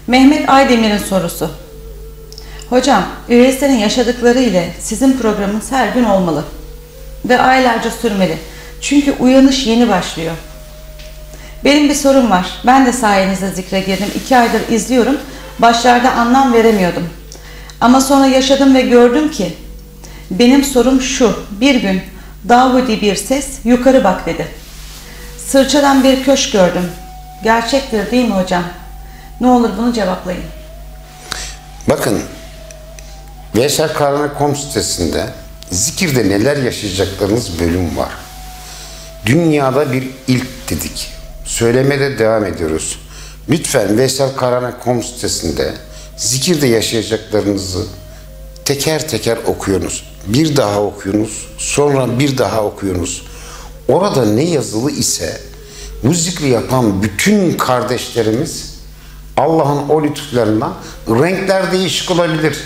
Mehmet Aydemir'in sorusu. Hocam, üyelerin yaşadıkları ile sizin programınız her gün olmalı ve aylarca sürmeli. Çünkü uyanış yeni başlıyor. Benim bir sorum var. Ben de sayenizde zikre girdim. 2 aydır izliyorum. Başlarda anlam veremiyordum. Ama sonra yaşadım ve gördüm ki benim sorum şu. Bir gün Davudi bir ses yukarı bak dedi. Sırçadan bir köşk gördüm. Gerçektir değil mi hocam? Ne olur bunu cevaplayın. Bakın, veyselkarane.com sitesinde zikirde neler yaşayacaklarınız bölüm var. Dünyada bir ilk dedik. Söylemede devam ediyoruz. Lütfen veyselkarane.com sitesinde zikirde yaşayacaklarınızı teker teker okuyunuz. Bir daha okuyunuz, sonra bir daha okuyunuz. Orada ne yazılı ise bu zikri yapan bütün kardeşlerimiz Allah'ın o lütuflarından renkler değişik olabilir.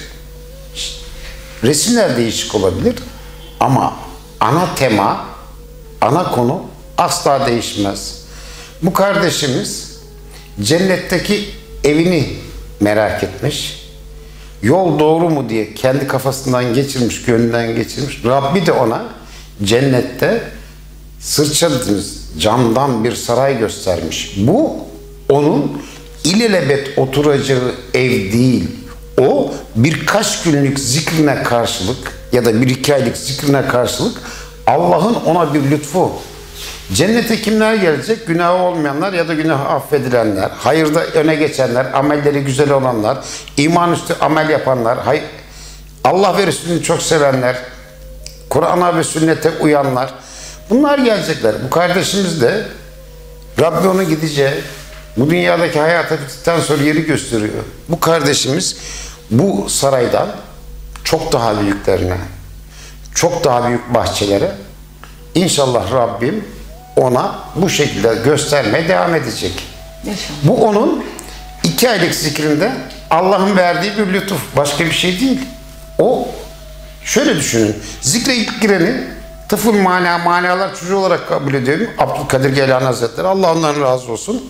Resimler değişik olabilir. Ama ana tema, ana konu asla değişmez. Bu kardeşimiz cennetteki evini merak etmiş. Yol doğru mu diye kendi kafasından geçirmiş, gönlünden geçirmiş. Rabbi de ona cennette sırça dediğimiz camdan bir saray göstermiş. Bu onun ilelebet oturacağı ev değil. O birkaç günlük zikrine karşılık ya da 1-2 aylık zikrine karşılık Allah'ın ona bir lütfu. Cennete kimler gelecek? Günahı olmayanlar ya da günahı affedilenler, hayırda öne geçenler, amelleri güzel olanlar, imanüstü amel yapanlar, Allah ve Resulü'nü çok sevenler, Kur'an'a ve sünnete uyanlar. Bunlar gelecekler. Bu kardeşimiz de Rabbi onu gideceği, bu dünyadaki hayata bittikten sonra yeri gösteriyor. Bu kardeşimiz bu saraydan çok daha büyüklerine, çok daha büyük bahçelere İnşallah Rabbim ona bu şekilde göstermeye devam edecek. İnşallah. Bu onun 2 aylık zikrinde Allah'ın verdiği bir lütuf. Başka bir şey değil. O şöyle düşünün. Zikre ilk gireni tıfıl manalar çocuğu olarak kabul ediyorum. Abdülkadir Geylani Hazretleri. Allah ondan razı olsun.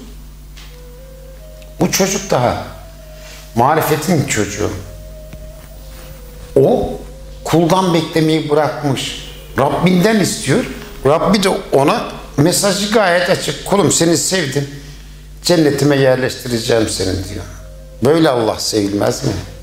Bu çocuk daha marifetin çocuğu. O kuldan beklemeyi bırakmış. Rabbinden istiyor. Rabbi de ona mesajı gayet açık. Kulum seni sevdim. Cennetime yerleştireceğim seni diyor. Böyle Allah sevilmez mi?